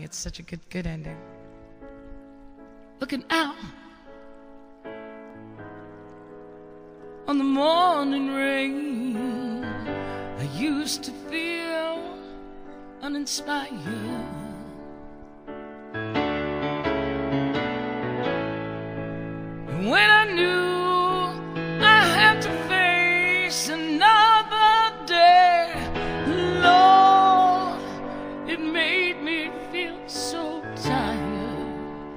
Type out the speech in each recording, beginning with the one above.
it's such a good ending. Looking out on the morning rain, I used to feel uninspired. And when I knew I had to face another day, Lord, it made me feel so tired.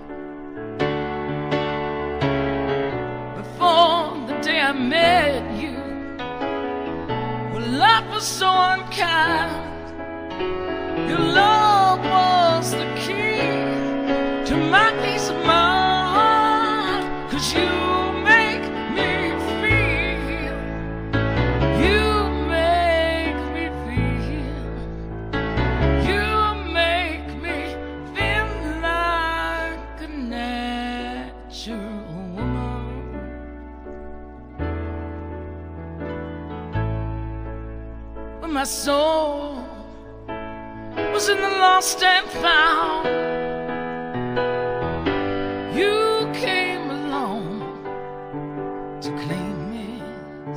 Before the day I met you, well, life was so unkind. Your love was the key to my peace of mind. 'Cause you make me feel, you make me feel, you make me feel like a natural woman. When my soul was in the lost and found, you came along to claim it.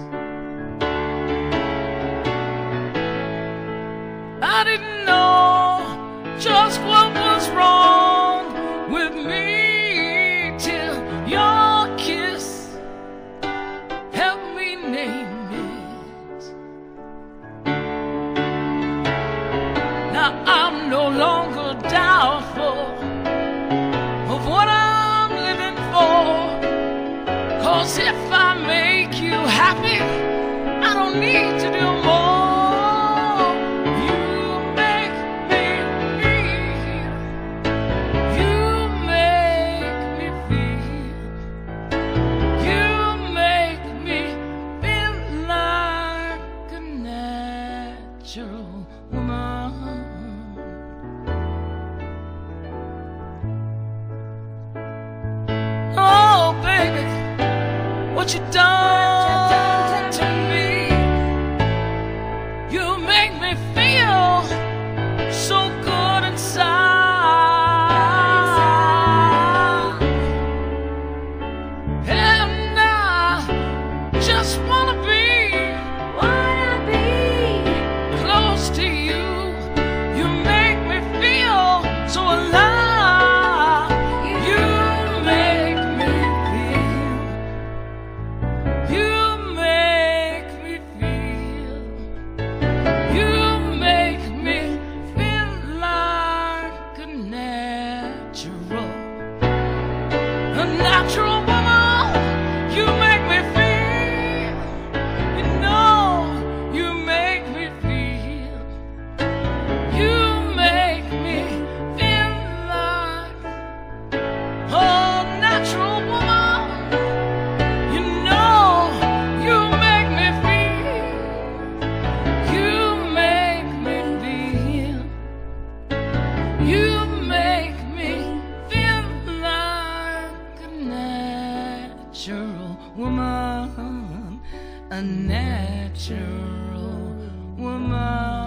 I didn't know just what was wrong with me till your kiss helped me name it. Now I'm no longer doubtful of what I'm living for, 'cause if I make you happy, I don't need to do more. You make me feel, you make me feel, you make me feel like a natural woman. Oh, baby, what you done to me? You make me feel so good inside. And I just wanna be close to you. You make me feel so alive. You make me feel, you make me feel, you make me feel like a natural woman. You make me feel, you know, you make me feel, you make me feel like a natural woman. You know, you make me feel, you make me feel, you make me feel like a natural woman, a natural woman.